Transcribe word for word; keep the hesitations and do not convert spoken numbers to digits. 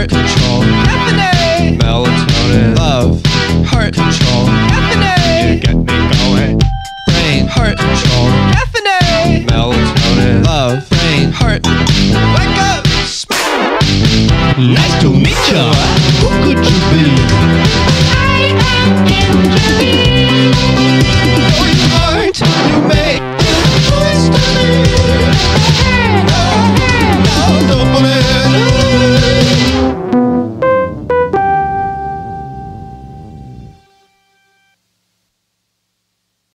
heart control, caffeine, melatonin, love, heart control, caffeine, you get me going. Brain, heart control, caffeine, melatonin, love, brain, heart, wake up, smack. Nice to